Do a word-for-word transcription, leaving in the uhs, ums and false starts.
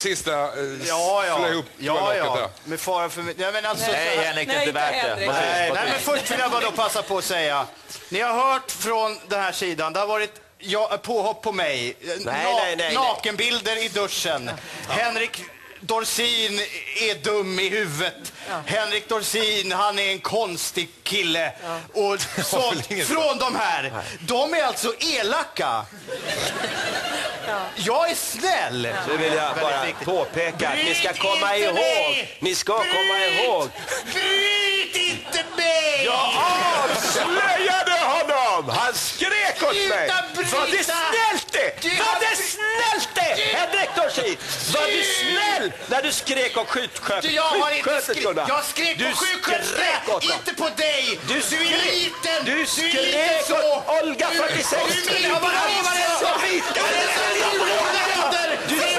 sista eh, ja, ja. ihop ja, ja. Där. Med fara för mig. Nej, men alltså, nej, Henrik, det är inte värt det. Nej, nej, men först vill jag bara då passa på att säga. Ni har hört från den här sidan, det har varit ja, påhopp på mig. Nej, Na nej, nej, nakenbilder i duschen. Ja. Henrik Dorsin är dum i huvudet. Ja. Henrik Dorsin, han är en konstig kille. Ja. Och så, från de här. Nej. De är alltså elaka. Ja. Jag är snäll. Ja. Så vill jag bara påpeka att ni ska komma ihåg. Mig. Ni ska Bryt. komma ihåg. Bryt inte mig! Jag avslöjade honom! Han skrek åt mig! Var det snällt det? Var det snällt det? Henrik Dorsin! Var du snäll när du skrek och sjuksköterskorna? Jag har inte skrik. Jag skrek på sjuksköterskorna, inte på dig. Du, du är liten. Du skrek åt Olga fyrtiosex. Du är liten.